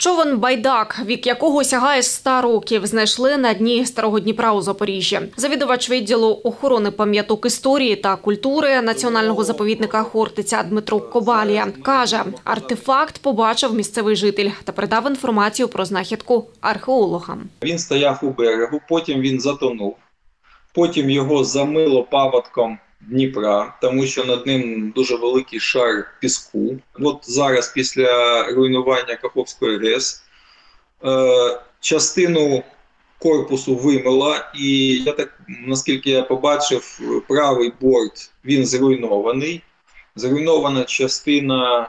Човен «Байдак», вік якого сягає 100 років, знайшли на дні Старого Дніпра у Запоріжжі. Завідувач відділу охорони пам'яток історії та культури Національного заповідника Хортиця Дмитро Кобалія каже, артефакт побачив місцевий житель та передав інформацію про знахідку археологам. Він стояв у берегу, потім він затонув, потім його замило паводком Дніпра, тому що над ним дуже великий шар піску. От зараз, після руйнування Каховської ГЕС, частину корпусу вимила, і наскільки я побачив, правий борт він зруйнований. Зруйнована частина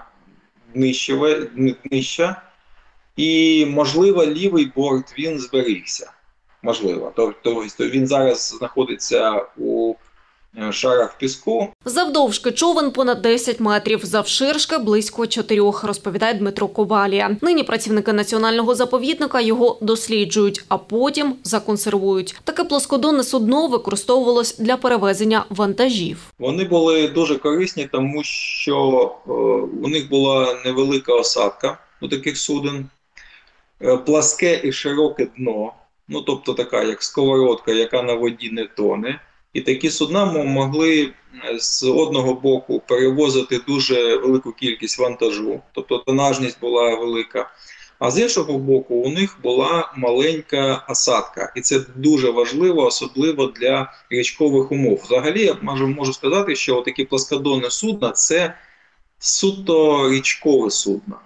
нижча, і, можливо, лівий борт він зберігся. Можливо. Тобто він зараз знаходиться у шарах піску. Завдовжки човен понад 10 метрів, завширшки близько 4, розповідає Дмитро Кобалія. Нині працівники Національного заповідника його досліджують, а потім законсервують. Таке плоскодонне судно використовувалось для перевезення вантажів. Вони були дуже корисні, тому що у них була невелика осадка у таких суден, пласке і широке дно, тобто така як сковородка, яка на воді не тоне. І такі судна могли з одного боку перевозити дуже велику кількість вантажу, тобто тонажність була велика, а з іншого боку у них була маленька осадка. І це дуже важливо, особливо для річкових умов. Взагалі, я можу сказати, що такі плоскодонні судна – це суто річкове судно.